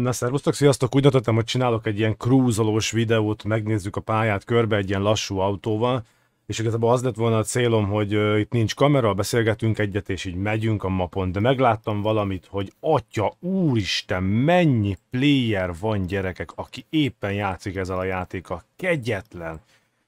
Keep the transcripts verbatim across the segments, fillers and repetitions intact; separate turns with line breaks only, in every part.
Na szervusztok, sziasztok! Úgy döntöttem, hogy csinálok egy ilyen cruise-olós videót, megnézzük a pályát körbe egy ilyen lassú autóval, és igazából az lett volna a célom, hogy uh, itt nincs kamera, beszélgetünk egyet, és így megyünk a mapon, de megláttam valamit, hogy atya, úristen, mennyi player van, gyerekek, aki éppen játszik ezzel a játékkal. Kegyetlen!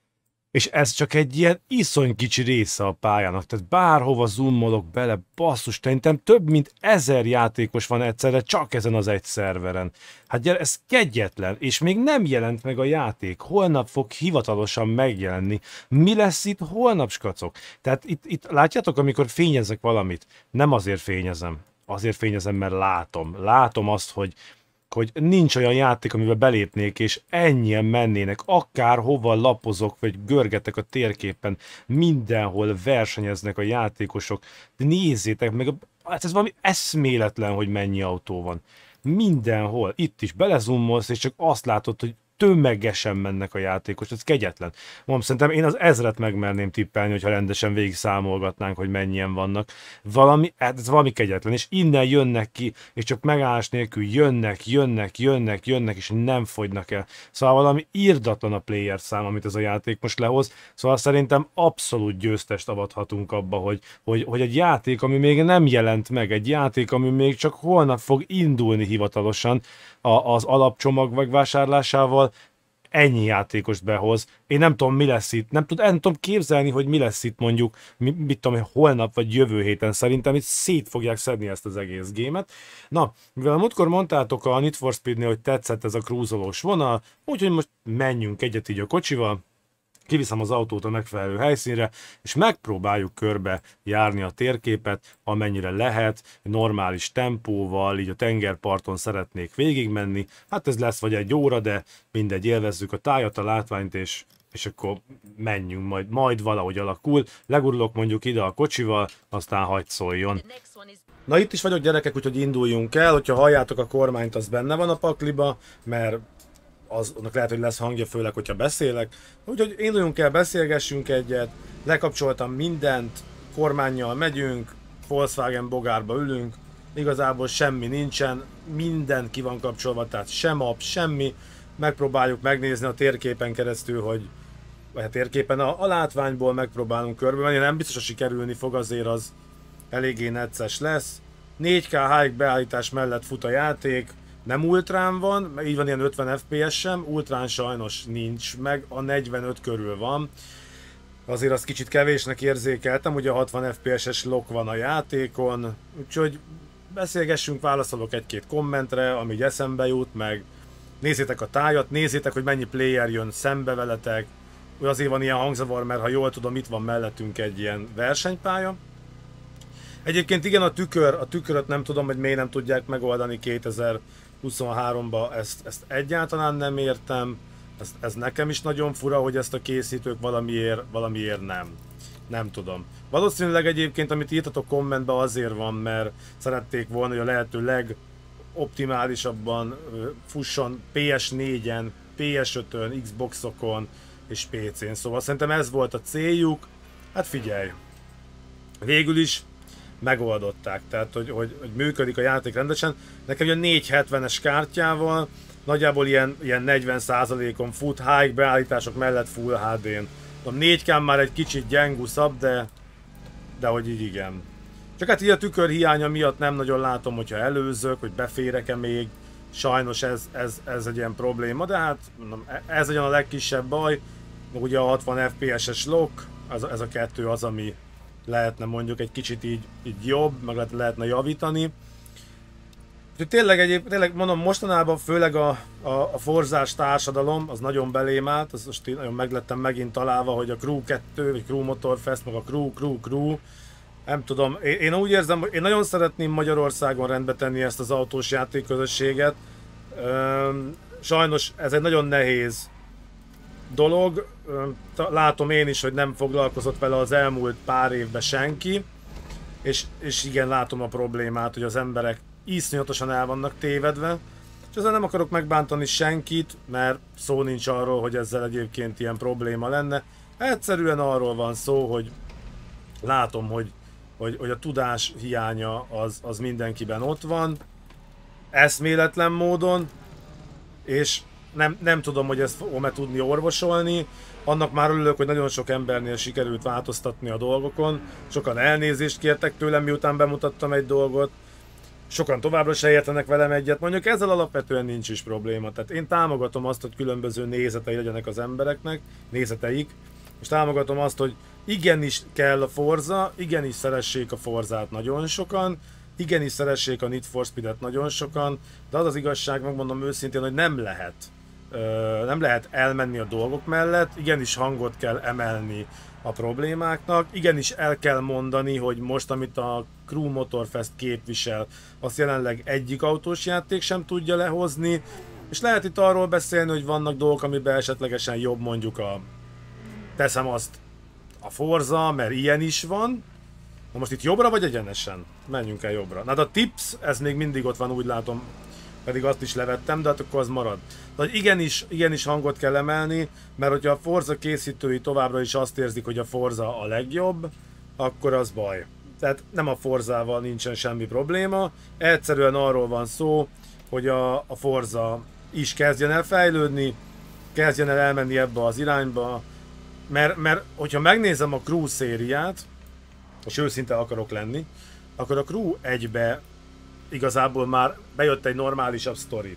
És ez csak egy ilyen iszony kicsi része a pályának, tehát bárhova zoomolok bele, basszus, szerintem több mint ezer játékos van egyszerre csak ezen az egy szerveren. Hát gyere, ez kegyetlen, és még nem jelent meg a játék, holnap fog hivatalosan megjelenni. Mi lesz itt holnap, skacok? Tehát itt, itt látjátok, amikor fényezek valamit, nem azért fényezem, azért fényezem, mert látom. Látom azt, hogy hogy nincs olyan játék, amiben belépnék, és ennyien mennének, akárhova lapozok, vagy görgetek a térképen, mindenhol versenyeznek a játékosok, de nézzétek meg, hát ez valami eszméletlen, hogy mennyi autó van. Mindenhol, itt is belezoomolsz, és csak azt látod, hogy tömegesen mennek a játékos, ez kegyetlen. Mondom, szerintem én az ezret megmerném tippelni, hogyha rendesen végig számolgatnánk, hogy mennyien vannak. Valami, ez valami kegyetlen, és innen jönnek ki, és csak megállás nélkül jönnek, jönnek, jönnek, jönnek, és nem fogynak el. Szóval valami irdatlan a player szám, amit ez a játék most lehoz. Szóval szerintem abszolút győztest avathatunk abba, hogy, hogy, hogy egy játék, ami még nem jelent meg, egy játék, ami még csak holnap fog indulni hivatalosan a, az alapcsomag megvásárlásával, ennyi játékost behoz. Én nem tudom, mi lesz itt. Nem, tud, nem tudom képzelni, hogy mi lesz itt mondjuk, mi, mit tudom, holnap vagy jövő héten. Szerintem itt szét fogják szedni ezt az egész gémet. Na, mivel múltkor mondtátok a Need for Speednél, hogy tetszett ez a cruise-olós vonal, úgyhogy most menjünk egyet így a kocsival, kiviszem az autót a megfelelő helyszínre, és megpróbáljuk körbe járni a térképet, amennyire lehet, normális tempóval, így a tengerparton szeretnék végigmenni. Hát ez lesz vagy egy óra, de mindegy, élvezzük a tájat, a látványt, és, és akkor menjünk, majd, majd valahogy alakul. Legurulok mondjuk ide a kocsival, aztán hagyd szóljon. Na itt is vagyok, gyerekek, úgyhogy induljunk el. Hogyha halljátok a kormányt, az benne van a pakliba, mert az, annak lehet, hogy lesz hangja, főleg, hogyha beszélek. Úgyhogy induljunk el, beszélgessünk egyet, lekapcsoltam mindent, kormánnyal megyünk, Volkswagen bogárba ülünk, igazából semmi nincsen, minden ki van kapcsolva, tehát sem app, semmi. Megpróbáljuk megnézni a térképen keresztül, hogy vagy a térképen a, a látványból megpróbálunk körbe menni, nem biztos, hogy sikerülni fog, azért az eléggé necces lesz. négy ká high beállítás mellett fut a játék, nem ultrán van, így van ilyen ötven ef pé es sem, ultrán sajnos nincs meg, a negyvenöt körül van. Azért azt kicsit kevésnek érzékeltem, ugye a hatvan ef pé es-es lock van a játékon, úgyhogy beszélgessünk, válaszolok egy-két kommentre, ami így eszembe jut, meg nézzétek a tájat, nézzétek, hogy mennyi player jön szembe veletek, azért van ilyen hangzavar, mert ha jól tudom, itt van mellettünk egy ilyen versenypálya. Egyébként igen, a tükör, a tükröt nem tudom, hogy miért nem tudják megoldani kétezer-huszonháromba, ezt, ezt egyáltalán nem értem. Ez, ez nekem is nagyon fura, hogy ezt a készítők valamiért, valamiért nem. Nem tudom. Valószínűleg egyébként, amit írtatok kommentbe, azért van, mert szerették volna, hogy a lehető legoptimálisabban fusson pé es négyen, pé es ötön, Xboxokon és pé cén. Szóval szerintem ez volt a céljuk. Hát figyelj! Végül is megoldották, tehát hogy, hogy, hogy működik a játék rendesen. Nekem ugye négyszázhetvenes kártyával nagyjából ilyen, ilyen negyven százalékon fut, high beállítások mellett full há dén. A négy ká már egy kicsit gyenguszabb, de, de hogy így igen. Csak hát így a tükör hiánya miatt nem nagyon látom, hogyha előzök, hogy beférek-e még. Sajnos ez, ez, ez egy ilyen probléma, de hát ez legyen a legkisebb baj. Ugye a hatvan ef pé es-es lock, ez, ez a kettő az, ami lehetne mondjuk egy kicsit így, így jobb, meg lehet, lehetne javítani. Úgyhogy tényleg, egyéb, tényleg mondom, mostanában főleg a, a, a forzás társadalom, az nagyon belém állt, az most nagyon meglettem megint találva, hogy a Crew kettő, vagy Crew Motorfest, meg a Crew, Crew, Crew, nem tudom, én, én úgy érzem, hogy én nagyon szeretném Magyarországon rendbe tenni ezt az autós játékközösséget. Sajnos ez egy nagyon nehéz dolog, látom én is, hogy nem foglalkozott vele az elmúlt pár évben senki, és, és igen, látom a problémát, hogy az emberek iszonyatosan el vannak tévedve, és ezzel nem akarok megbántani senkit, mert szó nincs arról, hogy ezzel egyébként ilyen probléma lenne. Egyszerűen arról van szó, hogy látom, hogy, hogy, hogy a tudás hiánya az, az mindenkiben ott van, eszméletlen módon, és nem, nem tudom, hogy ezt fogom-e tudni orvosolni. Annak már örülök, hogy nagyon sok embernél sikerült változtatni a dolgokon. Sokan elnézést kértek tőlem, miután bemutattam egy dolgot. Sokan továbbra se értenek velem egyet. Mondjuk ezzel alapvetően nincs is probléma. Tehát én támogatom azt, hogy különböző nézetei legyenek az embereknek, nézeteik. És támogatom azt, hogy igenis kell a Forza, igenis szeressék a Forzát nagyon sokan, igenis szeressék a Need for Speed-et nagyon sokan, de az az igazság, megmondom őszintén, hogy nem lehet. Ö, nem lehet elmenni a dolgok mellett, igenis hangot kell emelni a problémáknak, igenis el kell mondani, hogy most, amit a Crew Motorfest képvisel, azt jelenleg egyik autós játék sem tudja lehozni, és lehet itt arról beszélni, hogy vannak dolgok, amiben esetlegesen jobb mondjuk a, teszem azt, a Forza, mert ilyen is van. Na most itt jobbra vagy egyenesen? Menjünk el jobbra. Na de a tips, ez még mindig ott van, úgy látom, pedig azt is levettem, de hát akkor az marad. De igenis, igenis hangot kell emelni, mert hogyha a Forza készítői továbbra is azt érzik, hogy a Forza a legjobb, akkor az baj. Tehát nem a Forzával nincsen semmi probléma, egyszerűen arról van szó, hogy a, a Forza is kezdjen el fejlődni, kezdjen el elmenni ebbe az irányba, mert, mert hogyha megnézem a Crew szériát, és őszinte akarok lenni, akkor a Crew egybe igazából már bejött egy normálisabb sztori.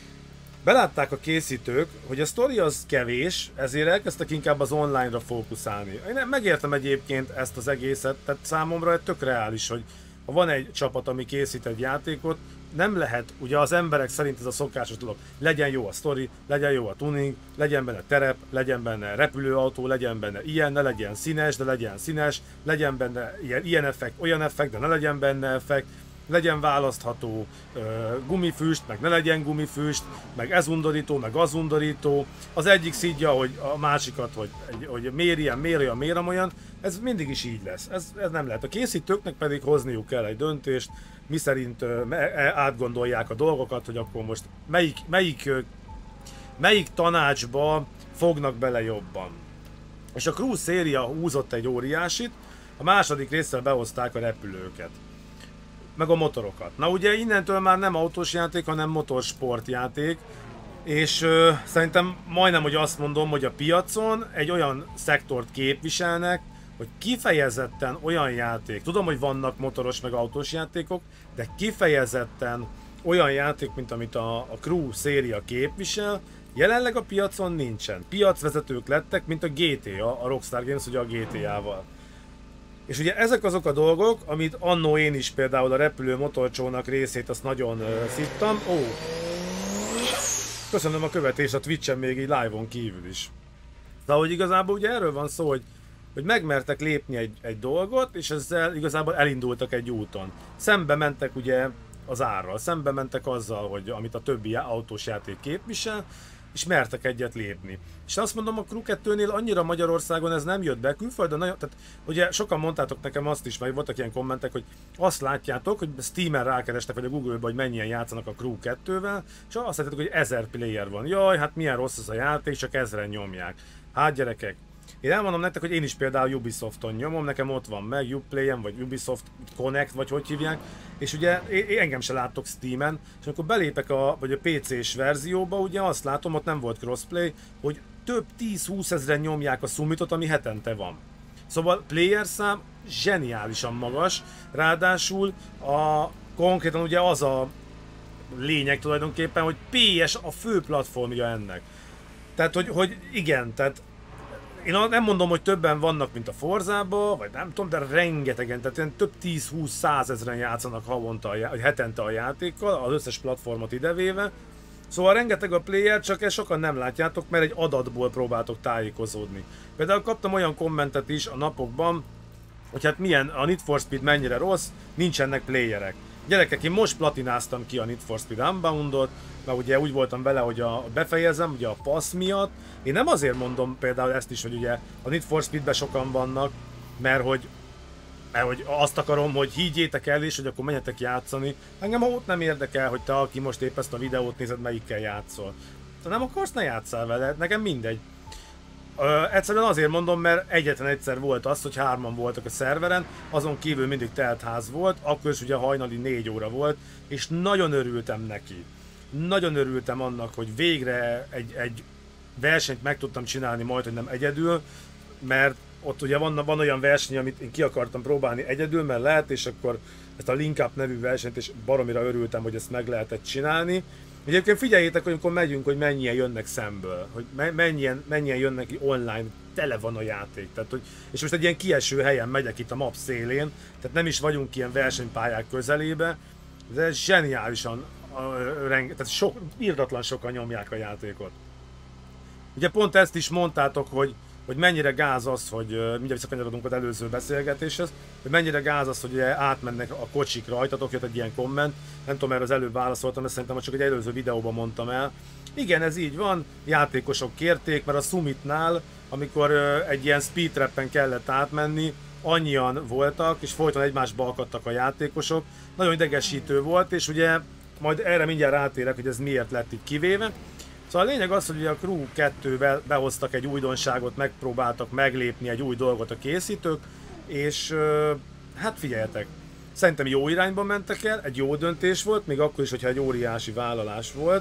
Belátták a készítők, hogy a sztori az kevés, ezért elkezdtek inkább az online-ra fókuszálni. Én megértem egyébként ezt az egészet, tehát számomra tök reális, hogy ha van egy csapat, ami készít egy játékot, nem lehet, ugye az emberek szerint ez a szokásos dolog, legyen jó a sztori, legyen jó a tuning, legyen benne terep, legyen benne repülőautó, legyen benne ilyen, ne legyen színes, de legyen színes, legyen benne ilyen, ilyen effekt, olyan effekt, de ne legyen benne effekt, legyen választható uh, gumifüst, meg ne legyen gumifüst, meg ez undorító, meg az undorító. Az egyik szidja, hogy a másikat, hogy, hogy miért ilyen, miért olyan, miért olyan. Ez mindig is így lesz. Ez, ez nem lehet. A készítőknek pedig hozniuk kell egy döntést, miszerint uh, átgondolják a dolgokat, hogy akkor most melyik, melyik, uh, melyik tanácsba fognak bele jobban. És a Crew széria húzott egy óriásit, a második résszel behozták a repülőket. Meg a motorokat. Na ugye innentől már nem autós játék, hanem motorsportjáték, és ö, szerintem majdnem, hogy azt mondom, hogy a piacon egy olyan szektort képviselnek, hogy kifejezetten olyan játék, tudom, hogy vannak motoros meg autós játékok, de kifejezetten olyan játék, mint amit a, a Crew széria képvisel, jelenleg a piacon nincsen. Piacvezetők lettek, mint a gé té á, a Rockstar Games ugye a gé té á-val. És ugye ezek azok a dolgok, amit annó én is például a repülő motorcsónak részét azt nagyon uh, szittam. Ó, köszönöm a követést a Twitch-en még így live-on kívül is. De hogy igazából ugye erről van szó, hogy, hogy megmertek lépni egy, egy dolgot, és ezzel igazából elindultak egy úton. Szembe mentek ugye az árral, szembe mentek azzal, hogy amit a többi autós játék képvisel, és mertek egyet lépni. És azt mondom, a Crew kettőnél annyira Magyarországon ez nem jött be, külföldön nagyon, tehát ugye sokan mondtátok nekem azt is, meg voltak ilyen kommentek, hogy azt látjátok, hogy Steamen rákerestek, vagy a Google-ba, hogy mennyien játszanak a Crew kettővel, és azt látjátok, hogy ezer player van. Jaj, hát milyen rossz az a játék, csak ezren nyomják. Hát gyerekek, én elmondom nektek, hogy én is például Ubisofton nyomom, nekem ott van meg, Uplay-en, vagy Ubisoft Connect, vagy hogy hívják, és ugye én, engem se láttok Steamen, és amikor belépek a, vagy a pé cés verzióba, ugye azt látom, ott nem volt crossplay, hogy több tíz-húsz ezeren nyomják a Summitot, ami hetente van. Szóval player szám zseniálisan magas, ráadásul a, konkrétan ugye az a lényeg tulajdonképpen, hogy pé es a fő platformja ennek. Tehát, hogy, hogy igen, tehát én nem mondom, hogy többen vannak, mint a Forzába, vagy nem tudom, de rengetegen, tehát ilyen több tíz-húsz-száz ezeren játszanak havonta, vagy hetente a játékkal, az összes platformot idevéve. Szóval rengeteg a player, csak ezt sokan nem látjátok, mert egy adatból próbáltok tájékozódni. Például kaptam olyan kommentet is a napokban, hogy hát milyen, a Need for Speed mennyire rossz, nincsenek playerek. Gyerekek, én most platináztam ki a Need for Speed Unboundot, mert ugye úgy voltam vele, hogy a, befejezem, ugye a passz miatt. Én nem azért mondom például ezt is, hogy ugye a Need for Speedben sokan vannak, mert hogy, mert hogy azt akarom, hogy higgyétek el is, hogy akkor menjetek játszani. Engem ott nem érdekel, hogy te, aki most épp ezt a videót nézed, melyikkel játszol. Ha nem akarsz, ne játsszál vele, nekem mindegy. Ö, egyszerűen azért mondom, mert egyetlen egyszer volt az, hogy hárman voltak a szerveren, azon kívül mindig telt ház volt, akkor is ugye hajnali négy óra volt, és nagyon örültem neki. Nagyon örültem annak, hogy végre egy, egy versenyt meg tudtam csinálni majd, hogy nem egyedül, mert ott ugye van, van olyan verseny, amit én ki akartam próbálni egyedül, mert lehet, és akkor ezt a Link Up nevű versenyt, és baromira örültem, hogy ezt meg lehetett csinálni. Egyébként figyeljétek, hogy amikor megyünk, hogy mennyien jönnek szemből, hogy mennyien, mennyien jönnek online, tele van a játék. Tehát, hogy, és most egy ilyen kieső helyen megyek itt a map szélén, tehát nem is vagyunk ilyen versenypályák közelébe, de zseniálisan, tehát sok, irdatlan sokan nyomják a játékot. Ugye pont ezt is mondtátok, hogy, hogy mennyire gáz az, hogy mindjárt visszakanyarodunk az előző beszélgetéshez, hogy mennyire gáz az, hogy átmennek a kocsik rajtatok, jött egy ilyen komment, nem tudom, erre az előbb válaszoltam, de szerintem csak egy előző videóban mondtam el. Igen, ez így van, játékosok kérték, mert a Summitnál, amikor egy ilyen speedtrappen kellett átmenni, annyian voltak, és folyton egymásba akadtak a játékosok, nagyon idegesítő volt, és ugye majd erre mindjárt rátérek, hogy ez miért lett itt kivéve. Szóval a lényeg az, hogy a Crew kettővel behoztak egy újdonságot, megpróbáltak meglépni egy új dolgot a készítők, és hát figyeljetek, szerintem jó irányba mentek el, egy jó döntés volt, még akkor is, hogyha egy óriási vállalás volt.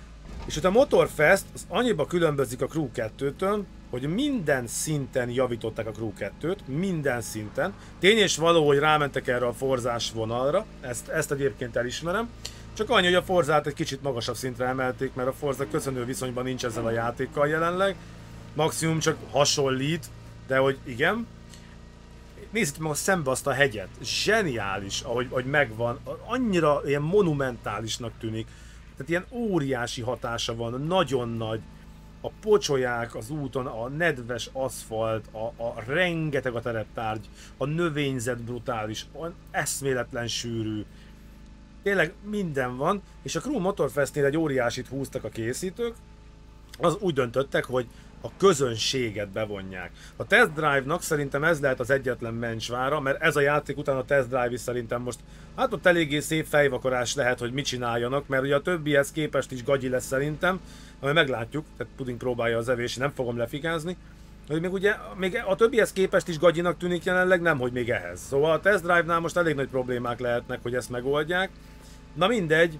És ott a Motorfest az annyiba különbözik a Crew kettőtől, hogy minden szinten javították a Crew kettőt, minden szinten. Tény és való, hogy rámentek erre a forzás vonalra, ezt, ezt egyébként elismerem. Csak annyi, hogy a Forzát egy kicsit magasabb szintre emelték, mert a Forza köszönő viszonyban nincs ezzel a játékkal jelenleg. Maximum csak hasonlít, de hogy igen. Nézzétek meg a szembe azt a hegyet. Zseniális, ahogy, ahogy megvan. Annyira ilyen monumentálisnak tűnik. Tehát ilyen óriási hatása van, nagyon nagy. A pocsolyák az úton, a nedves aszfalt, a, a rengeteg a tereptárgy, a növényzet brutális, eszméletlen sűrű. Tényleg minden van, és a Crew Motorfestnél egy óriásit húztak a készítők, az úgy döntöttek, hogy a közönséget bevonják. A Test Drive-nak szerintem ez lehet az egyetlen mencsvára, mert ez a játék után a Test Drive is szerintem most, hát ott eléggé szép fejvakarás lehet, hogy mit csináljanak, mert ugye a többihez képest is gagyi lesz szerintem, ami meglátjuk, tehát Puding próbálja az evés, nem fogom lefikázni. Hogy még ugye, még a többihez képest is gagyinak tűnik jelenleg, nem hogy még ehhez. Szóval a Test Drive-nál most elég nagy problémák lehetnek, hogy ezt megoldják. Na mindegy,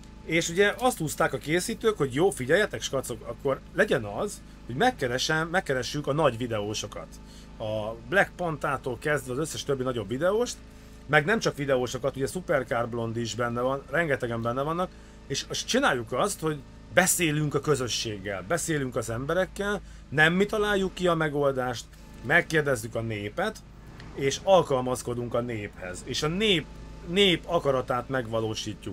és ugye azt húzták a készítők, hogy jó, figyeljetek skacok, akkor legyen az, hogy megkeresem, megkeressük a nagy videósokat. A Black Pantától kezdve az összes többi nagyobb videóst, meg nem csak videósokat, ugye Supercar Blonde is benne van, rengetegen benne vannak, és csináljuk azt, hogy beszélünk a közösséggel, beszélünk az emberekkel, nem mi találjuk ki a megoldást, megkérdezzük a népet, és alkalmazkodunk a néphez, és a nép, nép akaratát megvalósítjuk.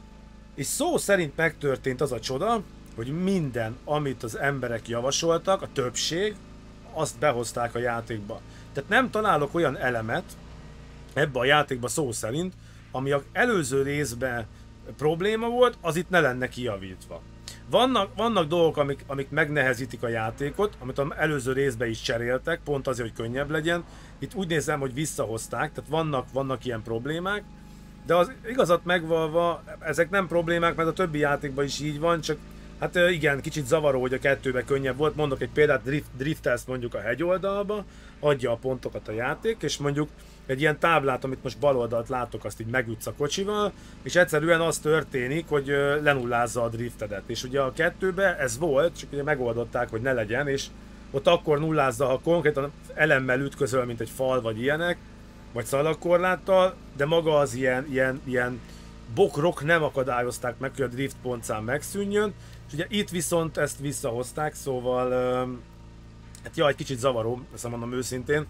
És szó szerint megtörtént az a csoda, hogy minden, amit az emberek javasoltak, a többség, azt behozták a játékba. Tehát nem találok olyan elemet ebbe a játékba szó szerint, ami az előző részben probléma volt, az itt ne lenne kijavítva. Vannak, vannak dolgok, amik, amik megnehezítik a játékot, amit az előző részben is cseréltek, pont azért, hogy könnyebb legyen. Itt úgy nézem, hogy visszahozták, tehát vannak, vannak ilyen problémák, de az igazat megvalva, ezek nem problémák, mert a többi játékban is így van, csak hát igen, kicsit zavaró, hogy a kettőben könnyebb volt. Mondok egy példát, drift, driftelsz mondjuk a hegyoldalba, adja a pontokat a játék, és mondjuk egy ilyen táblát, amit most bal oldalt látok, azt így megütsz a kocsival, és egyszerűen az történik, hogy lenullázza a driftedet. És ugye a kettőben ez volt, csak ugye megoldották, hogy ne legyen, és ott akkor nullázza, ha konkrétan elemmel ütközöl, mint egy fal vagy ilyenek, vagy szalagkorláttal, de maga az ilyen, ilyen, ilyen bokrok nem akadályozták meg, hogy a drift pontszám megszűnjön, és ugye itt viszont ezt visszahozták, szóval hát ja, egy kicsit zavaró, ezt mondom őszintén,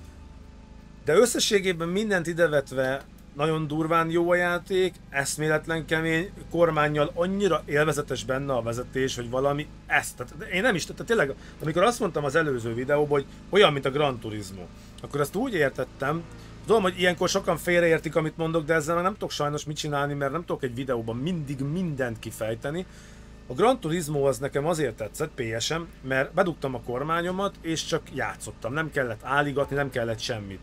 de összességében mindent idevetve nagyon durván jó a játék, eszméletlen kemény, kormánnyal annyira élvezetes benne a vezetés, hogy valami ezt, tehát én nem is, tehát tényleg, amikor azt mondtam az előző videóban, hogy olyan, mint a Gran Turismo, akkor azt úgy értettem, tudom, hogy ilyenkor sokan félreértik, amit mondok, de ezzel nem tudok sajnos mit csinálni, mert nem tudok egy videóban mindig mindent kifejteni. A Gran Turismo az nekem azért tetszett, pé es em, mert bedugtam a kormányomat, és csak játszottam, nem kellett álligatni, nem kellett semmit.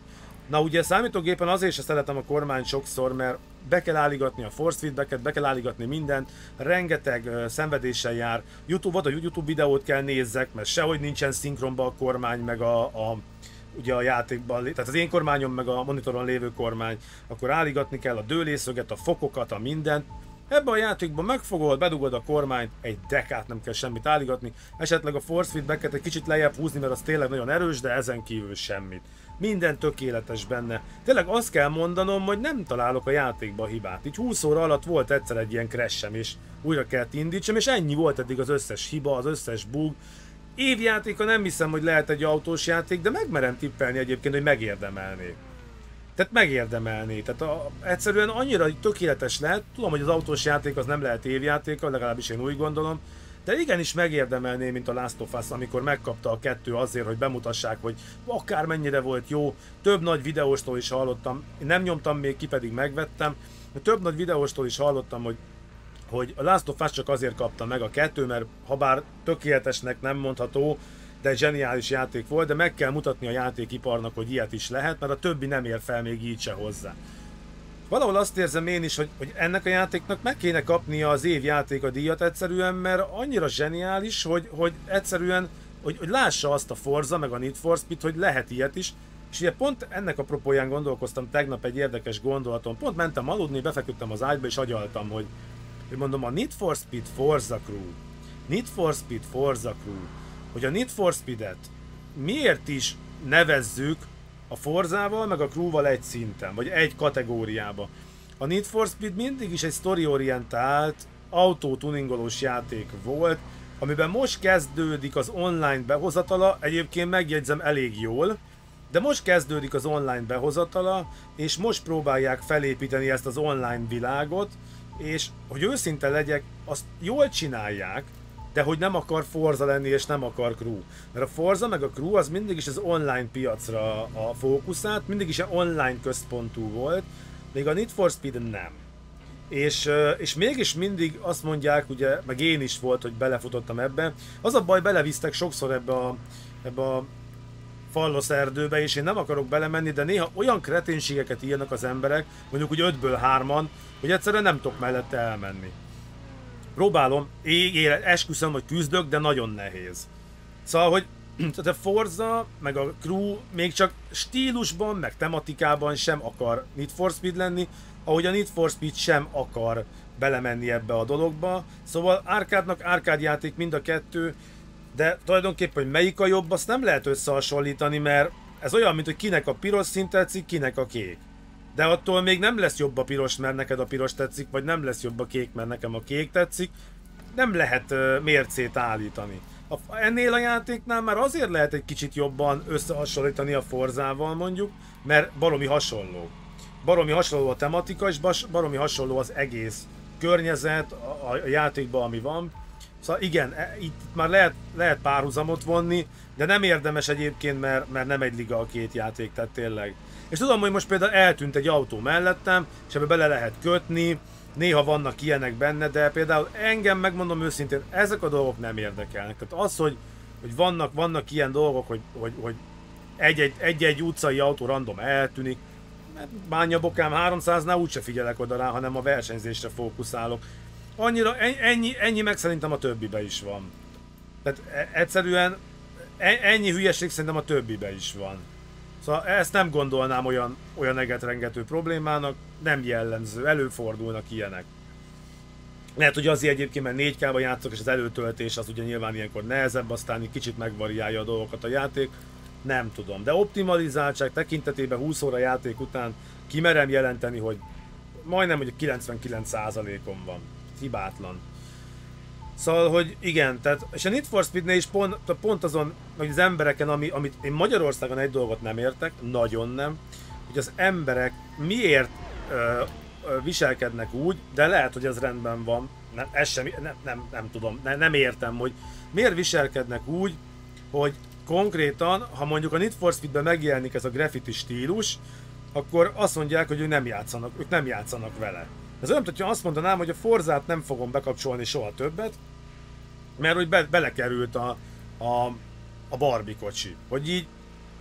Na ugye számítógépen azért se szeretem a kormányt sokszor, mert be kell állígatni a force feedbacket, be kell állígatni mindent, rengeteg uh, szenvedéssel jár. YouTube, vagy a YouTube videót kell nézzek, mert sehogy nincsen szinkronba a kormány, meg a, a ugye a játékban, tehát az én kormányom, meg a monitoron lévő kormány, akkor állígatni kell a dőlészöget, a fokokat, a mindent. Ebben a játékban megfogod, bedugod a kormányt, egy dekát nem kell semmit állígatni, esetleg a force feedbacket egy kicsit lejjebb húzni, mert az tényleg nagyon erős, de ezen kívül semmit. Minden tökéletes benne. Tényleg azt kell mondanom, hogy nem találok a játékba hibát. Így húsz óra alatt volt egyszer egy ilyen crashem, és újra kellett indítsam, és ennyi volt eddig az összes hiba, az összes bug. Évjátéka nem hiszem, hogy lehet egy autós játék, de megmerem tippelni egyébként, hogy megérdemelné. Tehát megérdemelné. Tehát a, egyszerűen annyira tökéletes lehet, tudom, hogy az autós játék az nem lehet évjátéka, legalábbis én úgy gondolom, de igenis megérdemelné, mint a Last of Us, amikor megkapta a kettő azért, hogy bemutassák, hogy akármennyire volt jó. Több nagy videóstól is hallottam, én nem nyomtam még ki, pedig megvettem, de több nagy videóstól is hallottam, hogy hogy a Last of Us csak azért kapta meg a kettő, mert ha bár tökéletesnek nem mondható, de egy zseniális játék volt, de meg kell mutatni a játékiparnak, hogy ilyet is lehet, mert a többi nem ér fel még így se hozzá. Valahol azt érzem én is, hogy, hogy ennek a játéknak meg kéne kapnia az év játéka díjat egyszerűen, mert annyira zseniális, hogy, hogy egyszerűen, hogy, hogy lássa azt a Forza, meg a Need for Speed, hogy lehet ilyet is. És ugye pont ennek a propóján gondolkoztam tegnap egy érdekes gondolaton. Pont mentem aludni, befeküdtem az ágyba és agyaltam, hogy hogy mondom, a Need for Speed Forza Crew, Need for Speed Forza Crew, hogy a Need for Speed-et miért is nevezzük a Forzával, meg a Crew-val egy szinten, vagy egy kategóriába. A Need for Speed mindig is egy story-orientált, autótuningolós játék volt, amiben most kezdődik az online behozatala, egyébként megjegyzem elég jól, de most kezdődik az online behozatala, és most próbálják felépíteni ezt az online világot, és hogy őszinte legyek, azt jól csinálják, de hogy nem akar Forza lenni és nem akar Crew. Mert a Forza meg a Crew az mindig is az online piacra a fókuszált, mindig is egy online központú volt, még a Need for Speed nem. És, és mégis mindig azt mondják, ugye, meg én is volt, hogy belefutottam ebbe, az a baj, belevisztek sokszor ebbe a, ebbe a fallos erdőbe, és én nem akarok belemenni, de néha olyan kreténségeket írnak az emberek, mondjuk úgy ötből hárman, hogy egyszerűen nem tudok mellette elmenni. Próbálom, élet, esküszöm, hogy küzdök, de nagyon nehéz. Szóval, hogy a Forza, meg a Crew még csak stílusban, meg tematikában sem akar Need for Speed lenni, ahogy a Need for Speed sem akar belemenni ebbe a dologba. Szóval árkádnak árkádjáték mind a kettő, de tulajdonképpen, hogy melyik a jobb, azt nem lehet összehasonlítani, mert ez olyan, mint hogy kinek a piros szín tetszik, kinek a kék. De attól még nem lesz jobb a piros, mert neked a piros tetszik, vagy nem lesz jobb a kék, mert nekem a kék tetszik. Nem lehet uh, mércét állítani. A, ennél a játéknál már azért lehet egy kicsit jobban összehasonlítani a Forzával mondjuk, mert baromi hasonló. Baromi hasonló a tematika, és baromi hasonló az egész környezet a, a játékban, ami van. Szóval igen, itt már lehet, lehet párhuzamot vonni, de nem érdemes egyébként, mert, mert nem egy liga a két játék, tehát tényleg. És tudom, hogy most például eltűnt egy autó mellettem, és ebbe bele lehet kötni, néha vannak ilyenek benne, de például engem, megmondom őszintén, ezek a dolgok nem érdekelnek. Tehát az, hogy, hogy vannak, vannak ilyen dolgok, hogy, hogy, hogy egy-egy utcai autó random eltűnik, mert bánja bokám háromszáznál úgyse figyelek oda rá, hanem a versenyzésre fókuszálok. Annyira, ennyi, ennyi meg szerintem a többibe is van. Tehát egyszerűen ennyi hülyeség szerintem a többibe is van. Szóval ezt nem gondolnám olyan, olyan egetrengető problémának, nem jellemző, előfordulnak ilyenek. Lehet, hogy azért egyébként, mert négy ká-ban játszok, és az előtöltés az ugye nyilván ilyenkor nehezebb, aztán egy kicsit megvariálja a dolgokat a játék. Nem tudom, de optimalizáltság tekintetében húsz óra játék után kimerem jelenteni, hogy majdnem, hogy kilencvenkilenc százalékon van. Hibátlan. Szóval, hogy igen, tehát, és a Need for Speednél is pont, pont azon, hogy az embereken, ami, amit én Magyarországon egy dolgot nem értek, nagyon nem, hogy az emberek miért ö, ö, viselkednek úgy, de lehet, hogy ez rendben van, nem, ez sem, nem, nem, nem tudom, nem, nem értem, hogy miért viselkednek úgy, hogy konkrétan, ha mondjuk a Need for Speedben megjelenik ez a graffiti stílus, akkor azt mondják, hogy ők nem játszanak, ők nem játszanak vele. Ez olyan, hogyha azt mondanám, hogy a Forzát nem fogom bekapcsolni soha többet, mert hogy be, belekerült a, a, a Barbie kocsi. Hogy így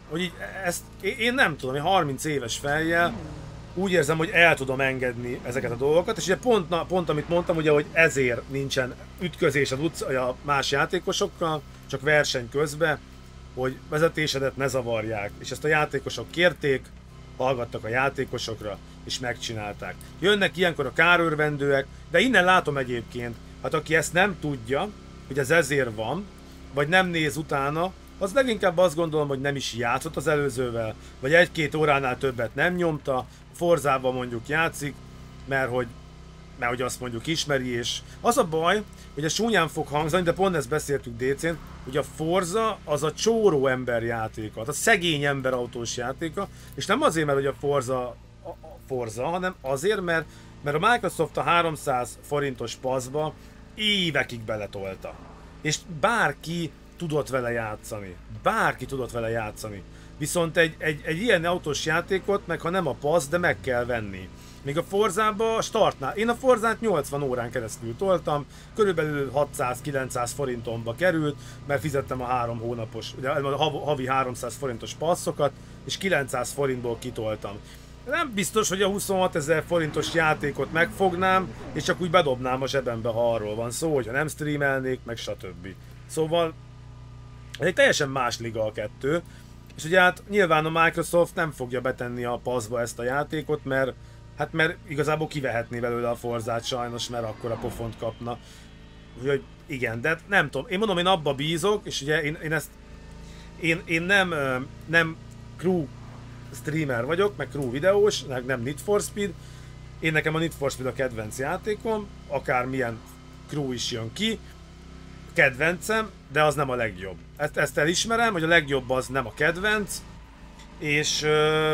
hogy így ezt, én nem tudom, én harminc éves fejjel úgy érzem, hogy el tudom engedni ezeket a dolgokat, és ugye pont, na, pont amit mondtam, ugye, hogy ezért nincsen ütközés az utca, a más játékosokkal, csak verseny közben, hogy vezetésedet ne zavarják, és ezt a játékosok kérték, hallgattak a játékosokra, és megcsinálták. Jönnek ilyenkor a kárőrvendőek, de innen látom egyébként, hát aki ezt nem tudja, hogy ez ezért van, vagy nem néz utána, az leginkább azt gondolom, hogy nem is játszott az előzővel, vagy egy-két óránál többet nem nyomta, Forzában mondjuk játszik, mert hogy, mert hogy azt mondjuk ismeri, és az a baj, hogy a csúnyán fog hangzani, de pont ezt beszéltük dé cén, hogy a Forza az a csóró ember játéka, a szegény ember autós játéka, és nem azért, mert hogy a Forza a, a Forza, hanem azért, mert, mert a Microsoft a háromszáz forintos paszba évekig beletolta. És bárki tudott vele játszani. Bárki tudott vele játszani. Viszont egy, egy, egy ilyen autós játékot, meg ha nem a passz, de meg kell venni. Még a Forzában a startnál. Én a Forzát nyolcvan órán keresztül toltam, körülbelül hatszáz-kilencszáz forintomba került, mert fizettem a három hónapos, a havi háromszáz forintos passzokat, és kilencszáz forintból kitoltam. Nem biztos, hogy a huszonhat ezer forintos játékot megfognám, és csak úgy bedobnám a zsebembe, ha arról van szó, hogyha nem streamelnék, meg stb. Szóval ez egy teljesen más liga a kettő, és ugye hát nyilván a Microsoft nem fogja betenni a paszba ezt a játékot, mert hát mert igazából kivehetné belőle a Forzát sajnos, mert akkor a pofont kapna. Úgyhogy igen, de nem tudom, én mondom, én abba bízok, és ugye én, én ezt, én, én nem, nem crew streamer vagyok, meg crew videós, meg nem Need for Speed, én nekem a Need for Speed a kedvenc játékom, akármilyen crew is jön ki, kedvencem, de az nem a legjobb. Ezt, ezt elismerem, hogy a legjobb az nem a kedvenc, és,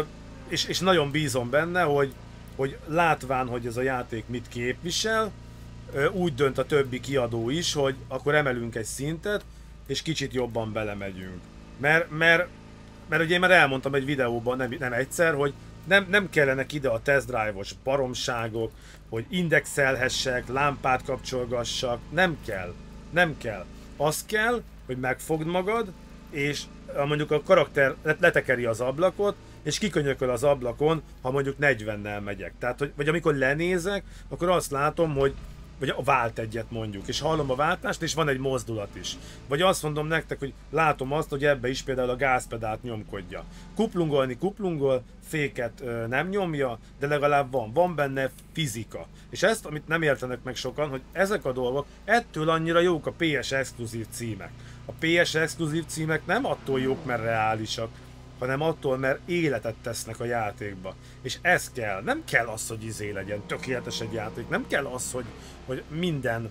és, és nagyon bízom benne, hogy, hogy látván, hogy ez a játék mit képvisel, úgy dönt a többi kiadó is, hogy akkor emelünk egy szintet, és kicsit jobban belemegyünk. Mert, mert, mert ugye én már elmondtam egy videóban, nem, nem egyszer, hogy nem, nem kellenek ide a test drive-os baromságok, hogy indexelhessek, lámpát kapcsolgassak, nem kell. Nem kell. Az kell, hogy megfogd magad, és mondjuk a karakter letekeri az ablakot, és kikönyököl az ablakon, ha mondjuk negyvennel megyek. Tehát, hogy, vagy amikor lenézek, akkor azt látom, hogy vagy vált egyet mondjuk, és hallom a váltást, és van egy mozdulat is. Vagy azt mondom nektek, hogy látom azt, hogy ebbe is például a gázpedált nyomkodja. Kuplungolni kuplungol, féket ö, nem nyomja, de legalább van. Van benne fizika. És ezt, amit nem értenek meg sokan, hogy ezek a dolgok ettől annyira jók a pé es exkluzív címek. A pé es exkluzív címek nem attól jók, mert reálisak, hanem attól, mert életet tesznek a játékba. És ez kell. Nem kell az, hogy izé legyen, tökéletes egy játék. Nem kell az, hogy, hogy minden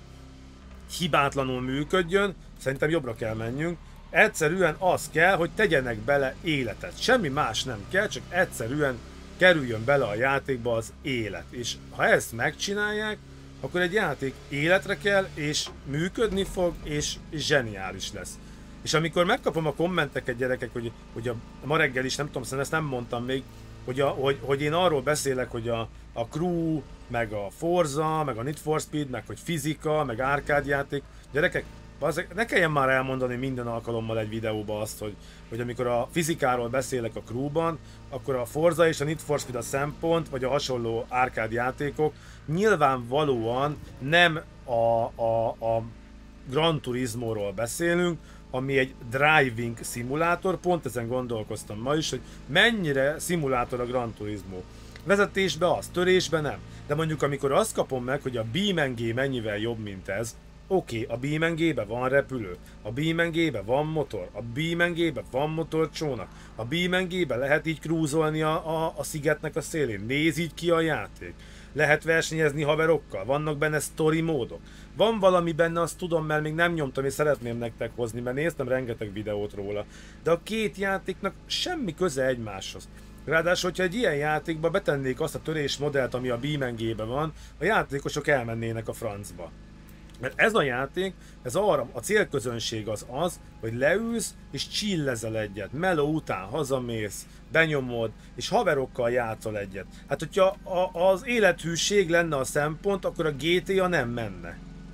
hibátlanul működjön. Szerintem jobbra kell menjünk. Egyszerűen az kell, hogy tegyenek bele életet. Semmi más nem kell, csak egyszerűen kerüljön bele a játékba az élet. És ha ezt megcsinálják, akkor egy játék életre kell, és működni fog, és zseniális lesz. És amikor megkapom a kommenteket, gyerekek, hogy, hogy a, ma reggel is, nem tudom, szerintem ezt nem mondtam még, hogy, a, hogy, hogy én arról beszélek, hogy a, a Crew, meg a Forza, meg a Need for Speed, meg hogy fizika, meg árkádjáték. Gyerekek, ne kelljen már elmondani minden alkalommal egy videóban azt, hogy, hogy amikor a fizikáról beszélek a Crewban, akkor a Forza és a Need for Speed a szempont, vagy a hasonló árkádjátékok nyilvánvalóan nem a, a, a Gran Turismo-ról beszélünk, ami egy driving szimulátor, pont ezen gondolkoztam ma is, hogy mennyire szimulátor a Gran Turismo. Vezetésbe az, törésbe nem. De mondjuk amikor azt kapom meg, hogy a Beam en gé mennyivel jobb, mint ez, oké, okay, a Beam en gé-be van repülő, a Beam en gé-be van motor, a Beam en gé-be van motorcsónak, a Beam en gé-be lehet így krúzolni a, a, a szigetnek a szélén, néz így ki a játék. Lehet versenyezni haverokkal, vannak benne story módok. Van valami benne, azt tudom, mert még nem nyomtam, és szeretném nektek hozni, mert néztem rengeteg videót róla. De a két játéknak semmi köze egymáshoz. Ráadásul, hogyha egy ilyen játékba betennék azt a törés modellt, ami a Beam en gé-ben van, a játékosok elmennének a francba. Mert ez a játék, ez arra, a célközönség az az, hogy leülsz és chillezel egyet, meló után hazamész, benyomod, és haverokkal játszol egyet. Hát, hogyha a, az élethűség lenne a szempont, akkor a gé té á nem menne.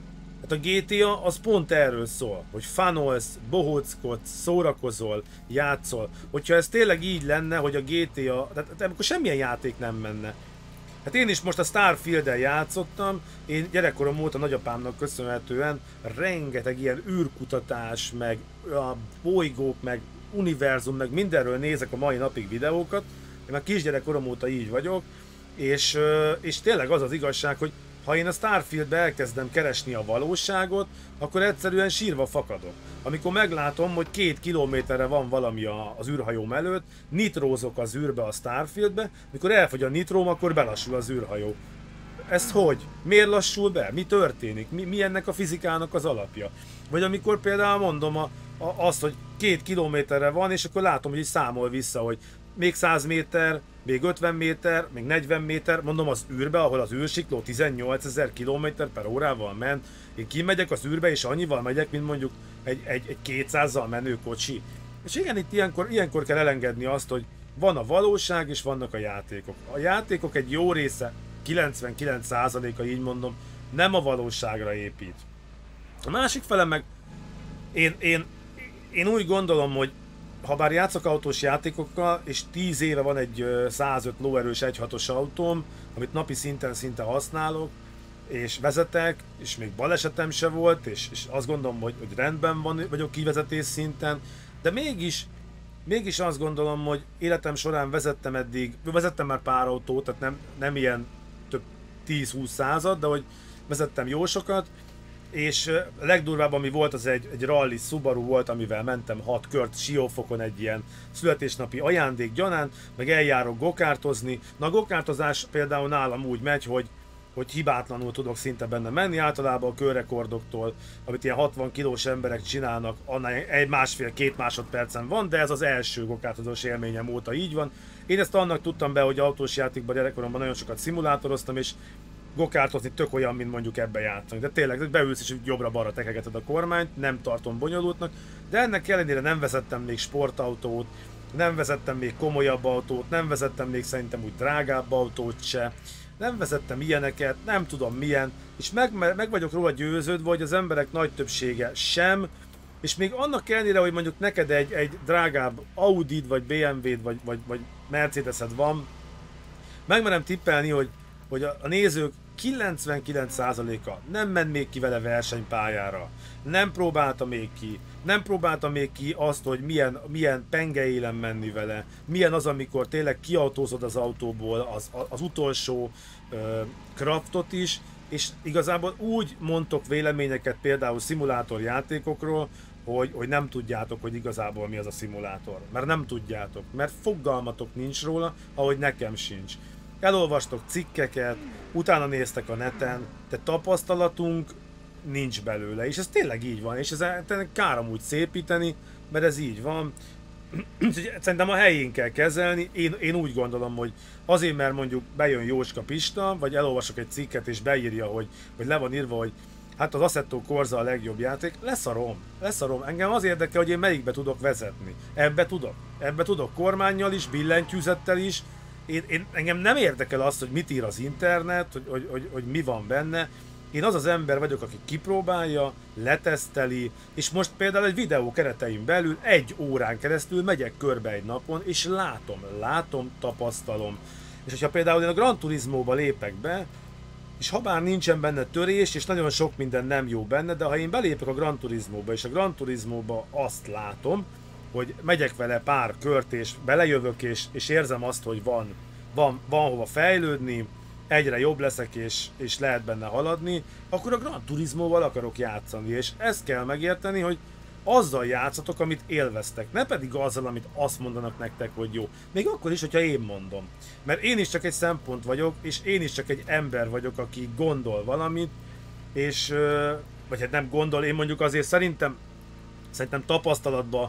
Hát a gé té á az pont erről szól, hogy fanolsz, bohóckodsz, szórakozol, játszol. Hogyha ez tényleg így lenne, hogy a gé té á, tehát akkor semmilyen játék nem menne. Hát én is most a Starfield-el játszottam, én gyerekkorom óta nagyapámnak köszönhetően rengeteg ilyen űrkutatás, meg a bolygók, meg univerzum, meg mindenről nézek a mai napig videókat. Én már kisgyerekkorom óta így vagyok, és, és tényleg az az igazság, hogy ha én a Starfieldbe elkezdem keresni a valóságot, akkor egyszerűen sírva fakadok. Amikor meglátom, hogy két kilométerre van valami az űrhajóm előtt, nitrózok az űrbe a Starfieldbe, mikor elfogy a nitróm, akkor belassul az űrhajó. Ez hogy? Miért lassul be? Mi történik? Mi, mi ennek a fizikának az alapja? Vagy amikor például mondom a, a, azt, hogy két kilométerre van, és akkor látom, hogy így számol vissza, hogy még száz méter, még ötven méter, még negyven méter, mondom az űrbe, ahol az űrsikló tizennyolcezer kilométer per órával ment. Én kimegyek az űrbe, és annyival megyek, mint mondjuk egy, egy, egy kétszázzal menő kocsi. És igen, itt ilyenkor, ilyenkor kell elengedni azt, hogy van a valóság, és vannak a játékok. A játékok egy jó része, kilencvenkilenc százaléka így mondom, nem a valóságra épít. A másik fele meg, én, én, én úgy gondolom, hogy ha bár játszok autós játékokkal, és tíz éve van egy százöt lóerős egy hatos autóm, amit napi szinten szinte használok, és vezetek, és még balesetem se volt, és, és azt gondolom, hogy, hogy rendben van, vagyok kivezetés szinten, de mégis, mégis azt gondolom, hogy életem során vezettem eddig, vezettem már pár autót, tehát nem, nem ilyen több tíz-húsz század, de hogy vezettem jó sokat, és a legdurvább, ami volt, az egy, egy rally Subaru volt, amivel mentem hat kört Siófokon egy ilyen születésnapi ajándék gyanánt, meg eljárok gokártozni. Na a gokártozás például nálam úgy megy, hogy, hogy hibátlanul tudok szinte benne menni, általában a körrekordoktól, amit ilyen hatvan kilós emberek csinálnak, annál egy másfél-két másodpercen van, de ez az első gokártozós élményem óta így van. Én ezt annak tudtam be, hogy autós játékban gyerekkoromban nagyon sokat szimulátoroztam, és gokártozni tök olyan, mint mondjuk ebbe játszani. De tényleg beülsz és jobbra-balra tekegeted a kormányt, nem tartom bonyolultnak, de ennek ellenére nem vezettem még sportautót, nem vezettem még komolyabb autót, nem vezettem még szerintem úgy drágább autót se, nem vezettem ilyeneket, nem tudom milyen, és meg, meg vagyok róla győződve, hogy az emberek nagy többsége sem, és még annak ellenére, hogy mondjuk neked egy, egy drágább Audid, vagy bé em vé-d, vagy, vagy, vagy Mercedesed van, megmerem tippelni, hogy, hogy a, a nézők kilencvenkilenc százaléka nem ment még ki vele versenypályára, nem próbálta még ki, nem próbálta még ki azt, hogy milyen, milyen penge élen menni vele, milyen az, amikor tényleg kiautózod az autóból az, az utolsó ö, craftot is, és igazából úgy mondtok véleményeket például szimulátor játékokról, hogy, hogy nem tudjátok, hogy igazából mi az a szimulátor. Mert nem tudjátok, mert fogalmatok nincs róla, ahogy nekem sincs. Elolvastok cikkeket, utána néztek a neten, de tapasztalatunk nincs belőle, és ez tényleg így van, és ez kár amúgy szépíteni, mert ez így van. Szerintem a helyén kell kezelni, én, én úgy gondolom, hogy azért, mert mondjuk bejön Jóska Pista, vagy elolvasok egy cikket és beírja, hogy, hogy le van írva, hogy hát az Assetto Corsa a legjobb játék, leszarom, leszarom. Engem az érdekel, hogy én melyikbe tudok vezetni. Ebbe tudok. Ebbe tudok kormánnyal is, billentyűzettel is. Én, én, engem nem érdekel az, hogy mit ír az internet, hogy, hogy, hogy, hogy mi van benne. Én az az ember vagyok, aki kipróbálja, leteszteli, és most például egy videó keretein belül egy órán keresztül megyek körbe egy napon, és látom, látom, tapasztalom. És hogyha például én a Gran Turismo-ba lépek be, és habár nincsen benne törés, és nagyon sok minden nem jó benne, de ha én belépek a Gran Turismo-ba, és a Gran Turismo-ba azt látom, hogy megyek vele pár kört, és belejövök, és, és érzem azt, hogy van, van, van hova fejlődni, egyre jobb leszek, és, és lehet benne haladni, akkor a Gran Turismo-val akarok játszani, és ezt kell megérteni, hogy azzal játszatok, amit élveztek, ne pedig azzal, amit azt mondanak nektek, hogy jó. Még akkor is, hogyha én mondom. Mert én is csak egy szempont vagyok, és én is csak egy ember vagyok, aki gondol valamit, és, vagy hát nem gondol, én mondjuk azért szerintem, szerintem tapasztalatba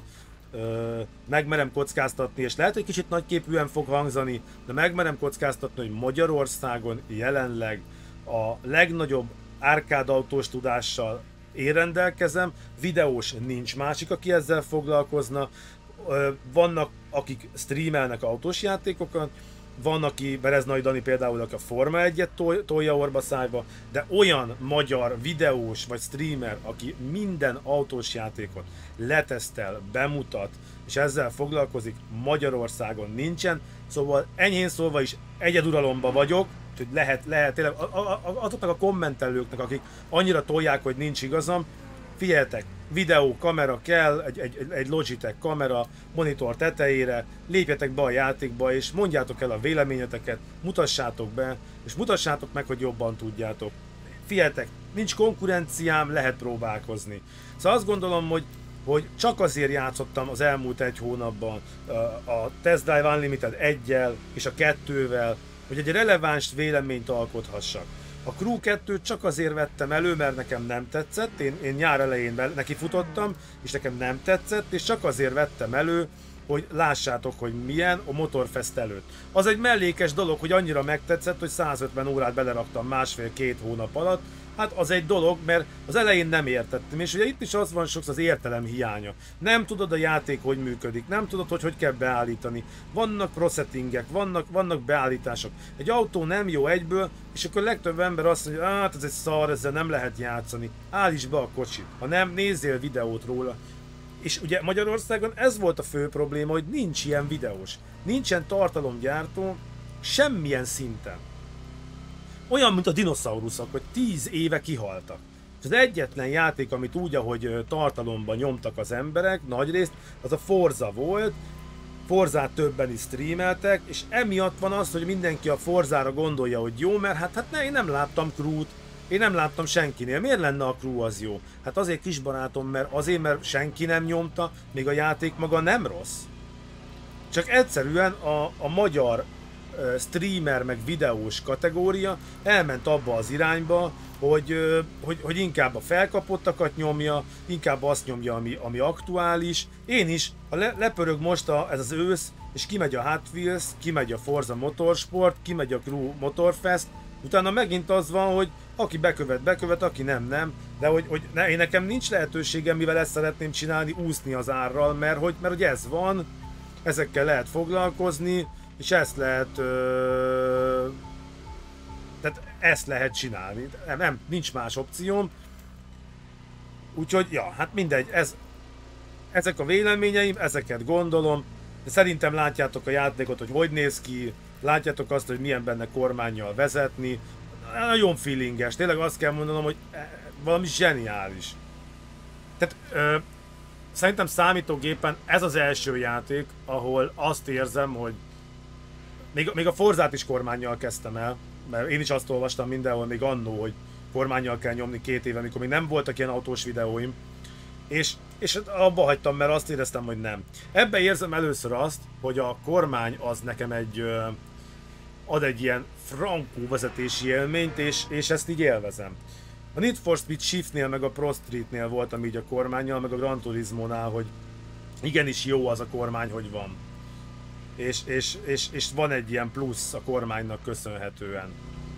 megmerem kockáztatni, és lehet, hogy kicsit nagyképűen fog hangzani, de megmerem kockáztatni, hogy Magyarországon jelenleg a legnagyobb árkádautós tudással én rendelkezem, videós nincs másik, aki ezzel foglalkozna, vannak, akik streamelnek autós játékokat, van, aki, Bereznai Dani például, aki a Forma egyet tol, tolja orba szájba, de olyan magyar videós vagy streamer, aki minden autós játékot letesztel, bemutat, és ezzel foglalkozik, Magyarországon nincsen, szóval enyhén szólva is egyeduralomba vagyok, hogy lehet, lehet tényleg, azoknak a kommentelőknek, akik annyira tolják, hogy nincs igazam, figyeljetek, videó, kamera kell, egy, egy, egy Logitech kamera, monitor tetejére, lépjetek be a játékba, és mondjátok el a véleményeteket, mutassátok be, és mutassátok meg, hogy jobban tudjátok. Figyeljetek, nincs konkurenciám, lehet próbálkozni. Szóval azt gondolom, hogy, hogy csak azért játszottam az elmúlt egy hónapban a Test Drive Unlimited egyel és a kettővel, hogy egy releváns véleményt alkothassak. A Crew kettőt csak azért vettem elő, mert nekem nem tetszett, én, én nyár elején neki futottam, és nekem nem tetszett, és csak azért vettem elő, hogy lássátok, hogy milyen a Motorfest előtt. Az egy mellékes dolog, hogy annyira megtetszett, hogy százötven órát beleraktam másfél-két hónap alatt. Hát az egy dolog, mert az elején nem értettem, és ugye itt is az van sokszor az értelem hiánya. Nem tudod a játék, hogy működik, nem tudod, hogy hogy kell beállítani. Vannak prosettingek, vannak, vannak beállítások. Egy autó nem jó egyből, és akkor legtöbb ember azt mondja, hát ez egy szar, ezzel nem lehet játszani. Állíts be a kocsit, ha nem, nézzél videót róla. És ugye Magyarországon ez volt a fő probléma, hogy nincs ilyen videós. Nincsen tartalomgyártó semmilyen szinten. Olyan, mint a dinoszauruszok, hogy tíz éve kihaltak. Az egyetlen játék, amit úgy, ahogy tartalomban nyomtak az emberek, nagyrészt, az a Forza volt. Forzát többen is streameltek, és emiatt van az, hogy mindenki a Forzára gondolja, hogy jó, mert hát, hát ne, én nem láttam Crew-t, én nem láttam senkinél. Miért lenne a Crew az jó? Hát azért, kisbarátom, mert azért, mert senki nem nyomta, még a játék maga nem rossz. Csak egyszerűen a, a magyar uh, streamer meg videós kategória elment abba az irányba, hogy, uh, hogy, hogy inkább a felkapottakat nyomja, inkább azt nyomja, ami, ami aktuális. Én is, ha le, lepörög most a, ez az ősz, és kimegy a Hot Wheels, kimegy a Forza Motorsport, kimegy a Crew Motorfest, utána megint az van, hogy aki bekövet, bekövet, aki nem, nem. De hogy, hogy ne, én nekem nincs lehetőségem, mivel ezt szeretném csinálni, úszni az árral, mert hogy, mert hogy ez van, ezekkel lehet foglalkozni, és ezt lehet... Ö... Tehát ezt lehet csinálni. Nem, nem, nincs más opcióm. Úgyhogy, ja, hát mindegy, ez, ezek a véleményeim, ezeket gondolom. De szerintem látjátok a játékot, hogy hogy néz ki, látjátok azt, hogy milyen benne kormánnyal vezetni. Nagyon feelinges, tényleg azt kell mondanom, hogy valami zseniális. Tehát ö, szerintem számítógépen ez az első játék, ahol azt érzem, hogy még, még a Forzát is kormánnyal kezdtem el, mert én is azt olvastam mindenhol még annó, hogy kormánnyal kell nyomni két éve, amikor még nem voltak ilyen autós videóim. És, és abba hagytam, mert azt éreztem, hogy nem. Ebben érzem először azt, hogy a kormány az nekem egy... Ö, ad egy ilyen frankó vezetési élményt, és, és ezt így élvezem. A Need for Speed Shiftnél, meg a Pro Streetnél voltam így a kormánnyal, meg a Gran Turismonál, hogy igenis jó az a kormány, hogy van. És, és, és, és van egy ilyen plusz a kormánynak köszönhetően.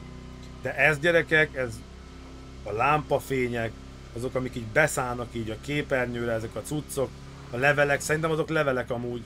De ez, gyerekek, ez a lámpafények, azok, amik így beszállnak így a képernyőre, ezek a cuccok, a levelek, szerintem azok levelek amúgy.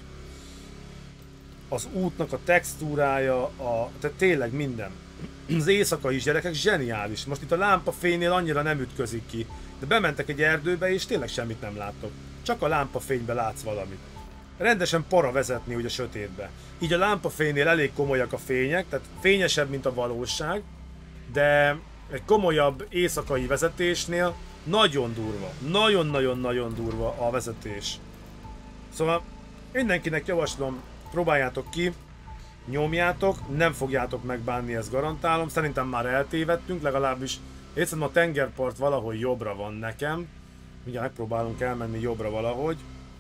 Az útnak a textúrája, a, tehát tényleg minden. Az éjszaka is, gyerekek, zseniális. Most itt a lámpafénynél annyira nem ütközik ki. De bementek egy erdőbe, és tényleg semmit nem láttok. Csak a lámpafénybe látsz valamit. Rendesen para vezetni úgy a sötétbe. Így a lámpafénynél elég komolyak a fények, tehát fényesebb, mint a valóság. De egy komolyabb éjszakai vezetésnél nagyon durva. Nagyon-nagyon-nagyon durva a vezetés. Szóval mindenkinek javaslom, próbáljátok ki, nyomjátok, nem fogjátok megbánni, ezt garantálom. Szerintem már eltévedtünk, legalábbis észre a tengerpart valahol jobbra van nekem. Mindjárt megpróbálunk elmenni jobbra valahogy.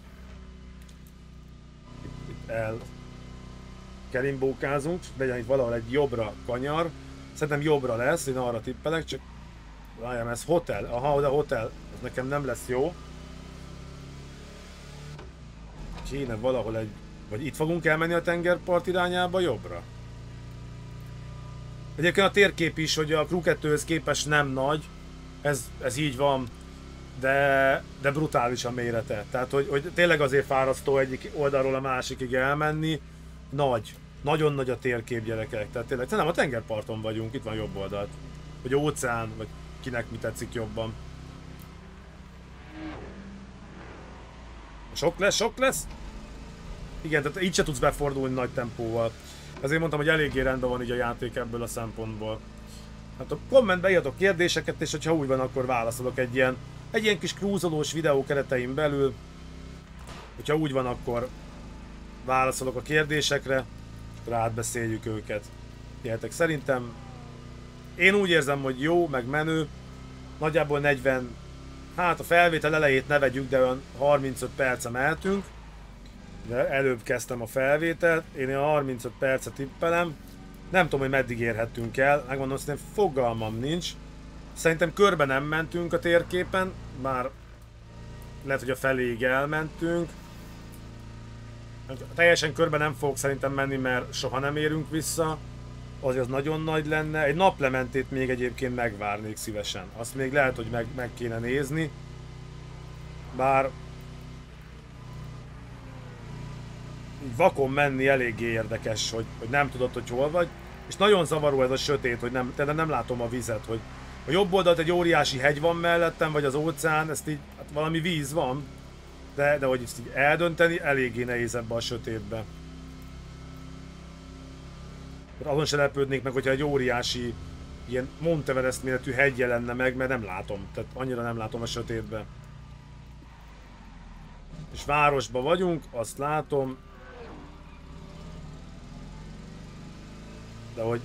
Itt, itt el kerimbókázunk, legyen itt valahol egy jobbra kanyar. Szerintem jobbra lesz, én arra tippelek, csak várjam, ez hotel, aha, de hotel, ez nekem nem lesz jó. Kéne valahol egy... Vagy itt fogunk elmenni a tengerpart irányába jobbra? Egyébként a térkép is, hogy a Crew kettőhöz képest nem nagy, ez, ez így van, de, de brutális a mérete. Tehát, hogy, hogy tényleg azért fárasztó egyik oldalról a másikig elmenni, nagy. Nagyon nagy a térkép, gyerekek, tehát tényleg, nem a tengerparton vagyunk, itt van jobb oldalt. Vagy óceán, vagy kinek mi tetszik jobban. Sok lesz, sok lesz? Igen, tehát így se tudsz befordulni nagy tempóval. Ezért mondtam, hogy eléggé rendben van így a játék ebből a szempontból. Hát a kommentbe írjatok kérdéseket, és hogyha úgy van, akkor válaszolok egy ilyen, egy ilyen kis krúzolós videó keretein belül. Hogyha úgy van, akkor válaszolok a kérdésekre, és átbeszéljük őket. Hihetek, szerintem én úgy érzem, hogy jó, meg menő. Nagyjából negyven, hát a felvétel elejét ne vegyük, de olyan harmincöt perce mehetünk. De előbb kezdtem a felvételt, én a harmincöt percet tippelem. Nem tudom, hogy meddig érhettünk el, megmondom, hogy fogalmam nincs. Szerintem körbe nem mentünk a térképen, bár lehet, hogy a feléig elmentünk. Teljesen körbe nem fogok szerintem menni, mert soha nem érünk vissza. Azért az nagyon nagy lenne. Egy naplementét még egyébként megvárnék szívesen. Azt még lehet, hogy meg, meg kéne nézni. Bár így vakon menni eléggé érdekes, hogy, hogy nem tudod, hogy hol vagy. És nagyon zavaró ez a sötét, hogy nem, nem látom a vizet, hogy a jobb oldalt egy óriási hegy van mellettem, vagy az óceán, ezt így, hát valami víz van. De, de hogy ezt így eldönteni, eléggé nehéz ebbe a sötétbe. Azon se lepődnék meg, hogyha egy óriási ilyen Monteverest méretű hegy jelenne meg, mert nem látom. Tehát annyira nem látom a sötétbe. És városban vagyunk, azt látom. De hogy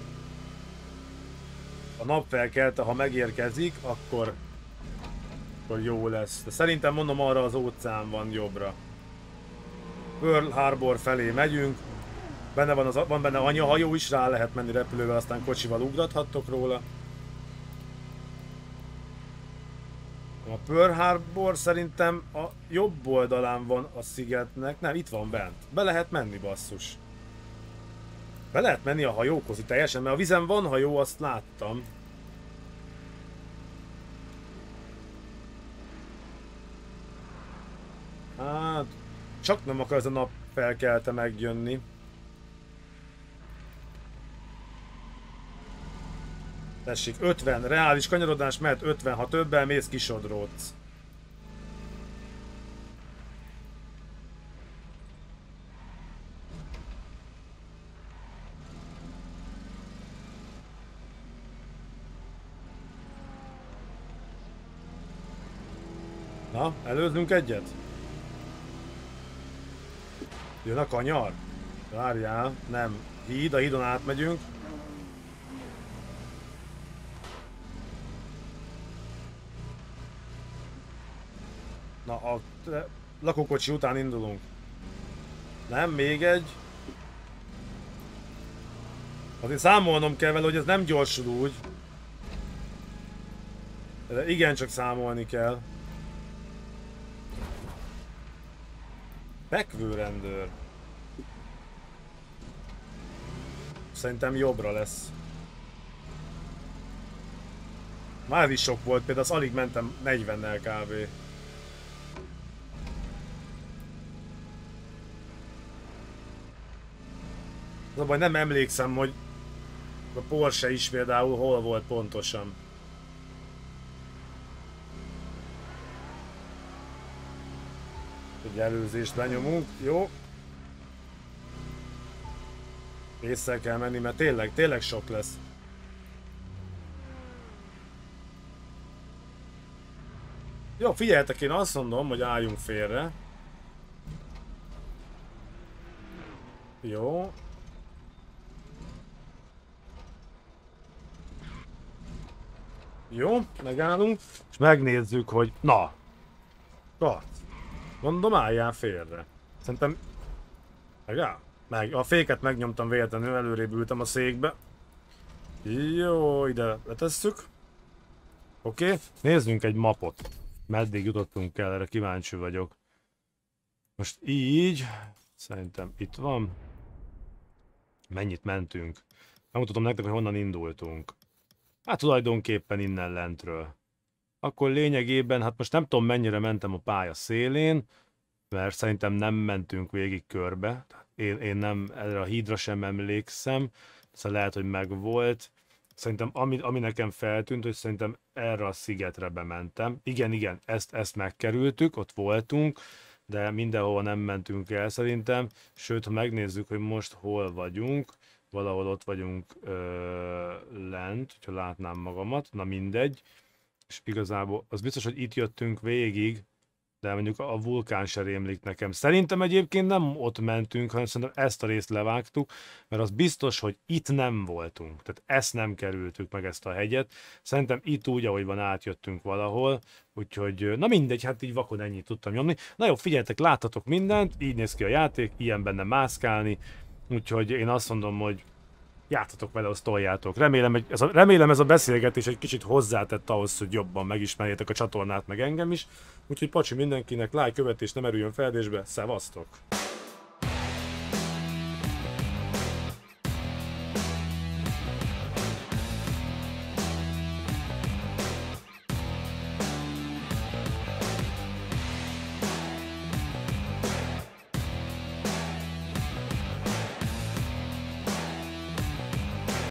a nap felkelte, ha megérkezik, akkor, akkor jó lesz. De szerintem mondom, arra az óceán van jobbra. Pearl Harbor felé megyünk. Benne van, az, van benne anyahajó is, rá lehet menni repülővel, aztán kocsival ugrathattok róla. A Pearl Harbor szerintem a jobb oldalán van a szigetnek. Nem, itt van bent. Be lehet menni, basszus. Be lehet menni a hajókhoz teljesen, mert a vizen van hajó, azt láttam. Hát, csak nem akar ez a nap felkelte megjönni. Tessék, ötven, reális kanyarodás, mert ötven, ha többel mész, kisodródsz. Na, előzzünk egyet? Jön a kanyar? Várjál, nem. Híd, a hídon átmegyünk. Na, a lakókocsi után indulunk. Nem, még egy. Azért számolnom kell vele, hogy ez nem gyorsul úgy. De igen, csak számolni kell. Fekvőrendőr. Szerintem jobbra lesz. Már is sok volt, például az alig mentem negyvennel kb. Az a baj, nem emlékszem, hogy a Porsche is például hol volt pontosan. Egy előzést lenyomunk, jó. Észre kell menni, mert tényleg, tényleg sok lesz. Jó, figyeljetek, én azt mondom, hogy álljunk félre. Jó. Jó, megállunk, és megnézzük, hogy na. Kat. Mondom, álljál félre. Szerintem... Megáll? Meg, a féket megnyomtam véletlenül, előrébb ültem a székbe. Jó, ide letesszük. Oké, okay. Nézzünk egy mapot. Meddig jutottunk el, erre kíváncsi vagyok. Most így, szerintem itt van. Mennyit mentünk? Megmutatom nektek, hogy honnan indultunk. Hát tulajdonképpen innen lentről. Akkor lényegében, hát most nem tudom mennyire mentem a pálya szélén, mert szerintem nem mentünk végig körbe. én, én nem, erre a hídra sem emlékszem, szóval lehet, hogy megvolt. Szerintem ami, ami nekem feltűnt, hogy szerintem erre a szigetre bementem. Igen, igen, ezt, ezt megkerültük, ott voltunk, de mindenhova nem mentünk el szerintem. Sőt, ha megnézzük, hogy most hol vagyunk, valahol ott vagyunk ö, lent, hogyha látnám magamat, na mindegy. És igazából az biztos, hogy itt jöttünk végig, de mondjuk a vulkán se rémlik nekem. Szerintem egyébként nem ott mentünk, hanem szerintem ezt a részt levágtuk, mert az biztos, hogy itt nem voltunk. Tehát ezt nem kerültük meg, ezt a hegyet. Szerintem itt úgy, ahogy van, átjöttünk valahol, úgyhogy na mindegy, hát így vakon ennyit tudtam nyomni. Na jó, figyeljetek, láttatok mindent, így néz ki a játék, ilyen benne mászkálni, úgyhogy én azt mondom, hogy játszatok vele, azt toljátok. Remélem, hogy ez a, remélem ez a beszélgetés egy kicsit hozzátett ahhoz, hogy jobban megismerjétek a csatornát, meg engem is. Úgyhogy pacsi mindenkinek, like, követés, nem erüljön feledésbe, szevasztok!